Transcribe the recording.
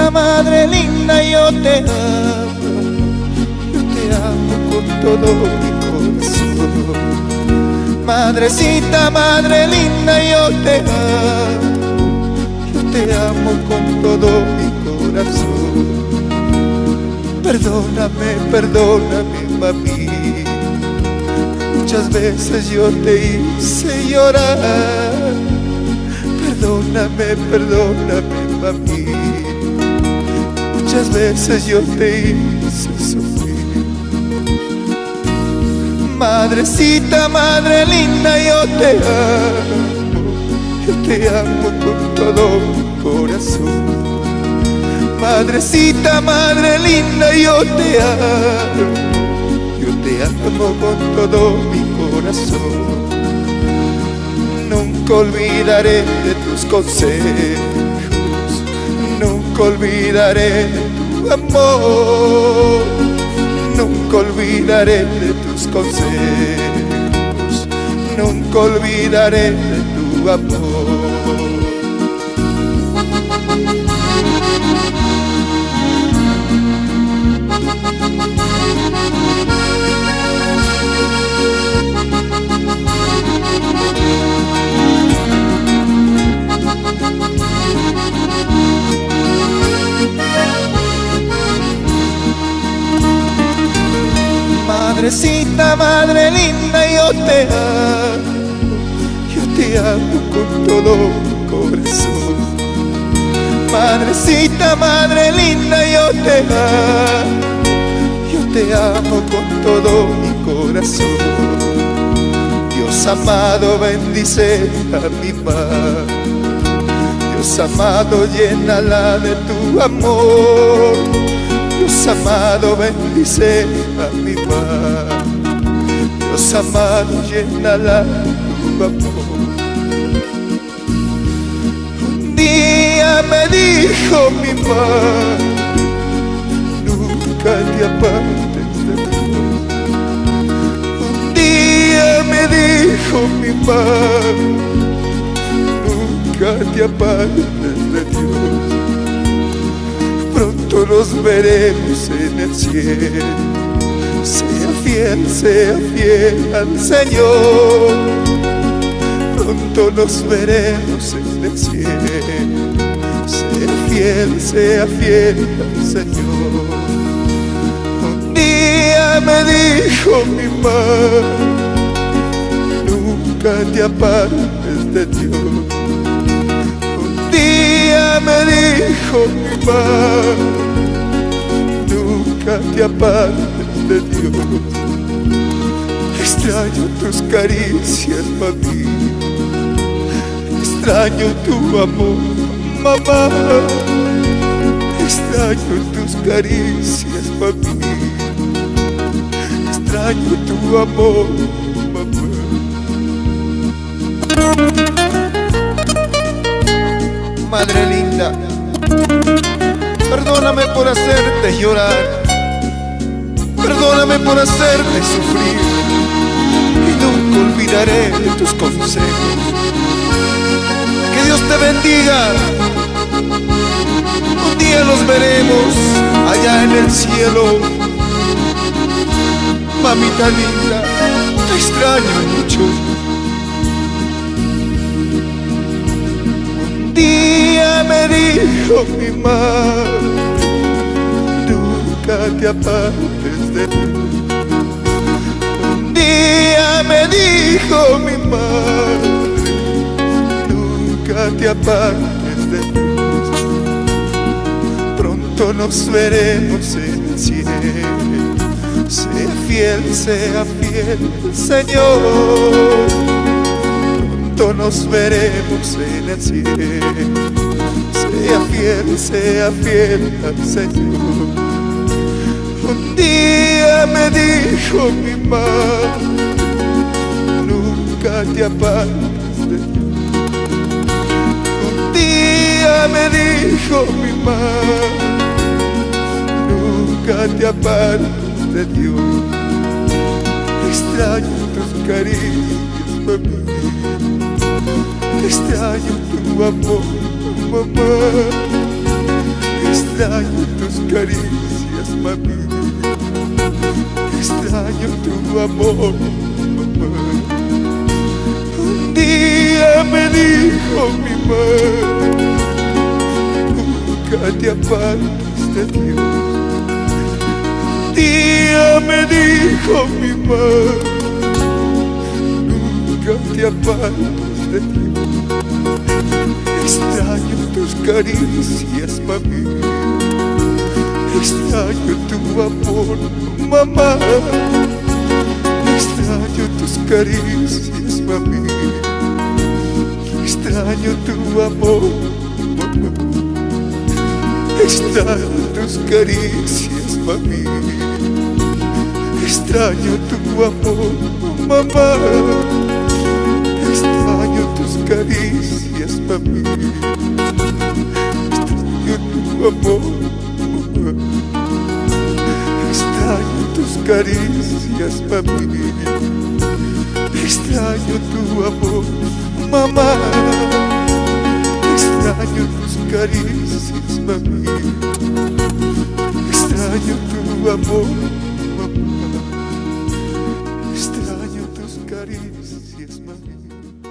Madrecita, madre linda, yo te amo con todo mi corazón. Madrecita, madre linda, yo te amo con todo mi corazón. Perdóname, perdóname, mami, muchas veces yo te hice llorar. Perdóname, perdóname, mami, muchas veces yo te hice sufrir. Madrecita, madre linda, yo te amo con todo mi corazón. Madrecita, madre linda, yo te amo con todo mi corazón. Nunca olvidaré de tus consejos, nunca olvidaré de tu amor. Nunca olvidaré de tus consejos, nunca olvidaré de tu amor. Madrecita, madre linda, yo te amo con todo mi corazón. Madrecita, madre linda, yo te amo con todo mi corazón. Dios amado, bendice a mi madre. Dios amado, llénala de tu amor. Dios amado, bendice a mi madre. Dios amado, llénala de tu amor. Un día me dijo mi madre, nunca te apartes de Dios. Un día me dijo mi madre, nunca te apartes de Dios. Pronto nos veremos en el cielo. Sea fiel al Señor. Pronto nos veremos en el cielo. Sea fiel al Señor. Un día me dijo mi madre, nunca te apartes de Dios. Un día me dijo mi madre, nunca te apartes de Dios. Extraño tus caricias, mami. Extraño tu amor, mamá. Extraño tus caricias, mami. Extraño tu amor, mamá. Madre linda, perdóname por hacerte llorar. Perdóname por hacerte sufrir. Y nunca olvidaré tus consejos. Que Dios te bendiga. Un día nos veremos allá en el cielo. Mamita linda, te extraño mucho. Un día me dijo mi madre, nunca te apartes de Dios. Un día me dijo mi madre, nunca te apartes de Dios. Pronto nos veremos en el cielo. Sea fiel, Señor. Pronto nos veremos en el cielo. Sea fiel al Señor. Un día me dijo mi madre, nunca te apartes de Dios. Un día me dijo mi madre, nunca te apartes de Dios. Extraño tus caricias, mami. Extraño tu amor, mamá. Extraño tus caricias, mami. Extraño tu amor, mamá. Un día me dijo mi madre: nunca te apartes de Dios. Un día me dijo mi madre: nunca te apartes de Dios. Extraño tus caricias, mami. Extraño tu amor, mamá. Extraño tus caricias, mami. Extraño tu amor, mamá. Extraño tus caricias, mami. Extraño tu amor, mamá. Extraño tus caricias, mami. Extraño tu amor, mamá. Extraño tus caricias, mami. Extraño tu amor, mamá. Extraño tus caricias, mami. Extraño tu amor, mamá. Extraño tus caricias, mami.